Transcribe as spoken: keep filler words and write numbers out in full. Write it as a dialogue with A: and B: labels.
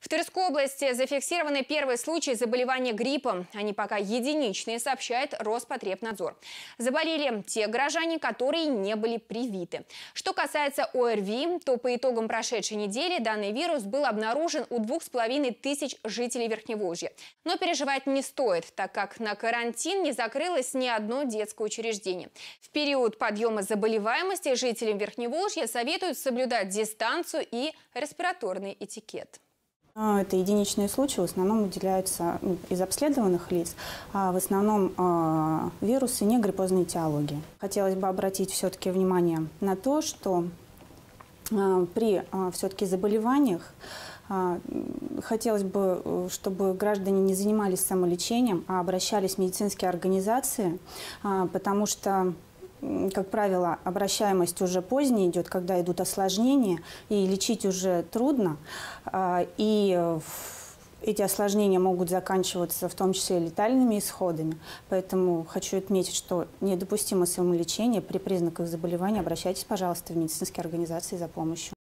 A: В Тверской области зафиксированы первые случаи заболевания гриппом. Они пока единичные, сообщает Роспотребнадзор. Заболели те горожане, которые не были привиты. Что касается ОРВИ, то по итогам прошедшей недели данный вирус был обнаружен у двух с половиной тысяч жителей Верхневолжья. Но переживать не стоит, так как на карантин не закрылось ни одно детское учреждение. В период подъема заболеваемости жителям Верхневолжья советуют соблюдать дистанцию и респираторный этикет.
B: Это единичные случаи, в основном уделяются ну, из обследованных лиц, а в основном э, вирусы не гриппозной этиологии. Хотелось бы обратить все-таки внимание на то, что э, при э, все-таки заболеваниях э, хотелось бы, чтобы граждане не занимались самолечением, а обращались в медицинские организации, э, потому что, как правило, обращаемость уже поздняя идет, когда идут осложнения, и лечить уже трудно. И эти осложнения могут заканчиваться в том числе и летальными исходами. Поэтому хочу отметить, что недопустимо самолечение. При признаках заболевания обращайтесь, пожалуйста, в медицинские организации за помощью.